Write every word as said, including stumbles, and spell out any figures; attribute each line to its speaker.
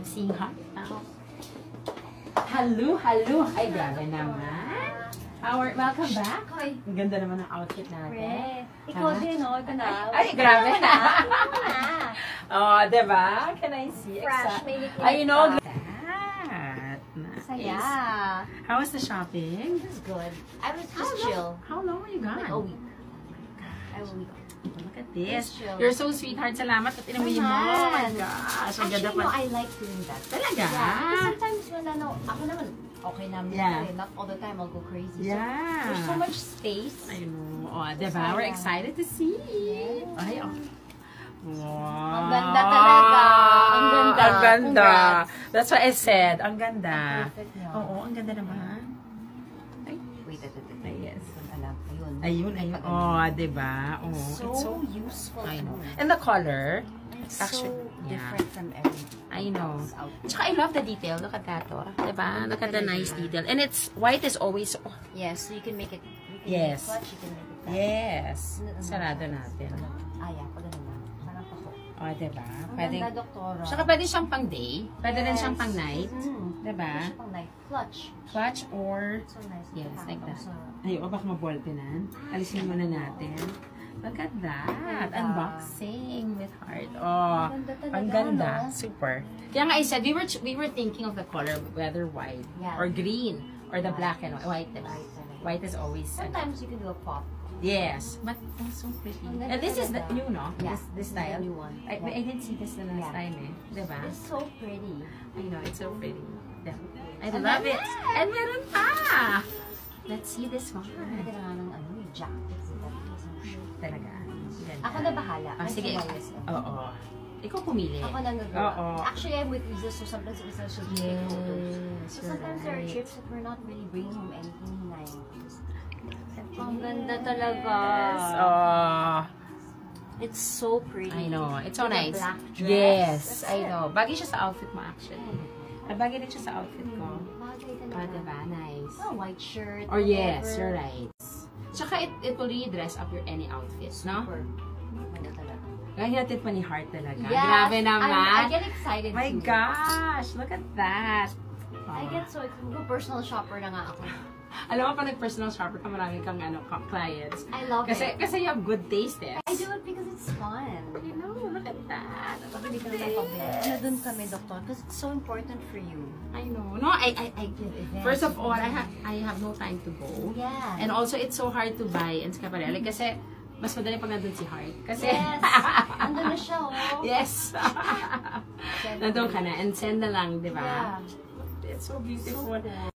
Speaker 1: seeing her now. Hello, hello. Ay, grabe naman. Our, welcome back.
Speaker 2: Hoy.
Speaker 1: Ang ganda naman ng outfit natin.
Speaker 2: Pre, ikaw din, no? Ito na.
Speaker 1: Ay, grabe.
Speaker 2: Ito na. Ito na.
Speaker 1: Oh, diba? Can I see?
Speaker 2: Fresh, may liquid.
Speaker 1: I know.
Speaker 2: pa.
Speaker 1: That. Nice.
Speaker 2: Saya.
Speaker 1: How was the shopping?
Speaker 2: It was good. I was
Speaker 1: How
Speaker 2: just
Speaker 1: long,
Speaker 2: chill.
Speaker 1: how long were you gone?
Speaker 2: Like a week. A week.
Speaker 1: Look at this.
Speaker 2: Chill.
Speaker 1: You're so sweetheart. Salamat at inamuyin mo. Oh my gosh. Ang ganda
Speaker 2: Actually,
Speaker 1: pa.
Speaker 2: no, I like doing that.
Speaker 1: Talaga?
Speaker 2: Yeah. Because sometimes when ano, ako naman, okay naman.
Speaker 1: Yeah.
Speaker 2: Yeah. Not all the time I'll go crazy.
Speaker 1: Yeah.
Speaker 2: So, there's so much space.
Speaker 1: I know. Oh, diba? We're excited to see.
Speaker 2: Yes.
Speaker 1: Ay, oh. Wow.
Speaker 2: Ang ganda talaga. Ang ganda.
Speaker 1: Ang ganda.
Speaker 2: Congrats.
Speaker 1: That's what I said. Ang ganda.
Speaker 2: Ang perfect niya.
Speaker 1: Oo, ang ganda naman. Ay,
Speaker 2: Wait, ito, ito.
Speaker 1: Ay, yes.
Speaker 2: Alam, ayun.
Speaker 1: Ayun, ayun. Oh, diba? Oh,
Speaker 2: It's so,
Speaker 1: it's so
Speaker 2: useful.
Speaker 1: I know.
Speaker 2: too.
Speaker 1: And the color,
Speaker 2: It's
Speaker 1: actually,
Speaker 2: so
Speaker 1: yeah.
Speaker 2: different from everything.
Speaker 1: I know.
Speaker 2: else out there.
Speaker 1: Tsaka I love the detail. Look at that, oh. Diba? Look at the nice detail. And it's, white is always, oh,
Speaker 2: Yes, so you can make it. You can
Speaker 1: Yes.
Speaker 2: Make it clutch, you can make it flat.
Speaker 1: yes. Sarado natin.
Speaker 2: Ah, yeah. Pag ano lang. Parang pasok.
Speaker 1: Oh, diba?
Speaker 2: Ang
Speaker 1: Pwede,
Speaker 2: ganda, doktora.
Speaker 1: tsaka pwede siyang pang day. Pwede rin
Speaker 2: Yes.
Speaker 1: siyang pang night.
Speaker 2: Mm.
Speaker 1: Diba?
Speaker 2: Pwede siya pang night. Clutch.
Speaker 1: Clutch or,
Speaker 2: So nice.
Speaker 1: yes,
Speaker 2: Nakakatawa
Speaker 1: like that.
Speaker 2: sa-
Speaker 1: Ay, o baka maballpenan. Alisin muna natin. Look at that.
Speaker 2: Ganda.
Speaker 1: Unboxing with heart. Oh,
Speaker 2: Ang ganda talaga,
Speaker 1: ang ganda.
Speaker 2: no?
Speaker 1: Super. Kaya nga I said, we were we were thinking of the color, whether white
Speaker 2: Yeah.
Speaker 1: or green or the black and white. Diba?
Speaker 2: White talaga.
Speaker 1: White is always, ano,
Speaker 2: Sometimes you can do a pop.
Speaker 1: yes. But it's so pretty.
Speaker 2: Ang ganda
Speaker 1: And this is the
Speaker 2: talaga.
Speaker 1: new, no?
Speaker 2: Yeah.
Speaker 1: This, this
Speaker 2: The
Speaker 1: style.
Speaker 2: new one.
Speaker 1: I,
Speaker 2: Yeah.
Speaker 1: I didn't see this the last
Speaker 2: Yeah.
Speaker 1: time, eh. Diba?
Speaker 2: It's so pretty.
Speaker 1: I know, it's so pretty. Yeah. I
Speaker 2: And
Speaker 1: love
Speaker 2: then-
Speaker 1: it. And meron pa! Let's see this one.
Speaker 2: Ganda nga ng ano, yung jacket.
Speaker 1: Talaga. Ganda.
Speaker 2: Ako na bahala.
Speaker 1: Ah,
Speaker 2: Kasi
Speaker 1: sige.
Speaker 2: wireless lang.
Speaker 1: Oo. Ikaw pumili.
Speaker 2: Ako na nag
Speaker 1: Oo.
Speaker 2: Actually, I'm with Isa, so sometimes Isa should take photos.
Speaker 1: Yes,
Speaker 2: So
Speaker 1: you're
Speaker 2: sometimes there are
Speaker 1: right.
Speaker 2: trips that we're not really bringing home anything nice. Ang ganda talaga.
Speaker 1: Yes. Oh,
Speaker 2: It's so pretty.
Speaker 1: I know. It's so
Speaker 2: With a
Speaker 1: nice.
Speaker 2: black dress.
Speaker 1: Yes,
Speaker 2: That's
Speaker 1: I
Speaker 2: it.
Speaker 1: know. Bagay siya sa outfit mo actually. At bagay din siya sa outfit ko.
Speaker 2: Bagay ka
Speaker 1: Ah,
Speaker 2: naman.
Speaker 1: diba? Nice.
Speaker 2: Oh, white shirt.
Speaker 1: Or yes,
Speaker 2: whatever.
Speaker 1: you're right. Tsaka it, it will really dress up your any outfit, no?
Speaker 2: Super. Ganda talaga.
Speaker 1: Kaya hinatid pa ni Heart talaga.
Speaker 2: Yes,
Speaker 1: Grabe naman.
Speaker 2: I'm- I get excited
Speaker 1: My
Speaker 2: too.
Speaker 1: gosh, look at that.
Speaker 2: I get so excited. Personal shopper na nga ako.
Speaker 1: Alam mo, pag nag-personal shopper ka, marami kang ano, ka- clients.
Speaker 2: I love
Speaker 1: Kasi,
Speaker 2: it.
Speaker 1: kasi you have good taste eh.
Speaker 2: I do it because it's fun.
Speaker 1: You know, look at that.
Speaker 2: Pag hindi ka naman pabili. Na dun kami, doktor. Because it's so important for you.
Speaker 1: I know. No, I, I, I,
Speaker 2: events.
Speaker 1: first of all, I have, I have no time to go.
Speaker 2: Yeah.
Speaker 1: And also, it's so hard to buy in Scaparelli kasi mas madali pag nandun si Heart. Kasi,
Speaker 2: Yes. Nandun na siya, oh.
Speaker 1: yes.
Speaker 2: Send
Speaker 1: Nandun ka na and send na lang, di ba?
Speaker 2: Yeah.
Speaker 1: It's so beautiful.
Speaker 2: So cool.